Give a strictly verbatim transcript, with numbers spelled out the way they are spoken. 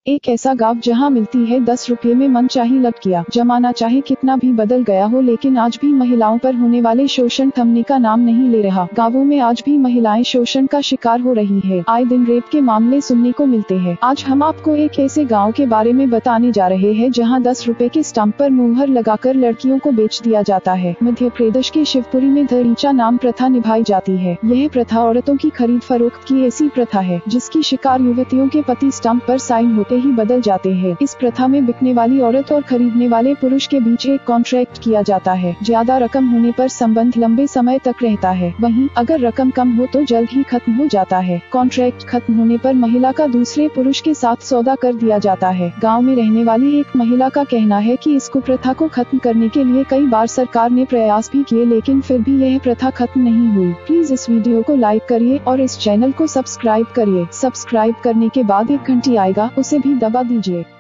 एक ऐसा गाँव जहां मिलती है दस रुपये में मनचाही लड़कियां। जमाना चाहे कितना भी बदल गया हो, लेकिन आज भी महिलाओं पर होने वाले शोषण थमने का नाम नहीं ले रहा। गाँवों में आज भी महिलाएं शोषण का शिकार हो रही है। आए दिन रेप के मामले सुनने को मिलते हैं। आज हम आपको एक ऐसे गाँव के बारे में बताने जा रहे हैं जहाँ दस रुपए के स्टंप पर मुहर लगाकर लड़कियों को बेच दिया जाता है। मध्य प्रदेश के शिवपुरी में धरीचा नाम प्रथा निभाई जाती है। यह प्रथा औरतों की खरीद फरोख्त की ऐसी प्रथा है जिसकी शिकार युवतियों के पति स्टंप पर साइन होते ही बदल जाते हैं। इस प्रथा में बिकने वाली औरत और खरीदने वाले पुरुष के बीच एक कॉन्ट्रैक्ट किया जाता है। ज्यादा रकम होने पर संबंध लंबे समय तक रहता है, वहीं अगर रकम कम हो तो जल्द ही खत्म हो जाता है। कॉन्ट्रैक्ट खत्म होने पर महिला का दूसरे पुरुष के साथ सौदा कर दिया जाता है। गाँव में रहने वाली एक महिला का कहना है कि इस कुप्रथा को खत्म करने के लिए कई बार सरकार ने प्रयास भी किए, लेकिन फिर भी यह प्रथा खत्म नहीं हुई। प्लीज इस वीडियो को लाइक करिए और इस चैनल को सब्सक्राइब करिए। सब्सक्राइब करने के बाद एक घंटी आएगा, उसे भी दबा दीजिए।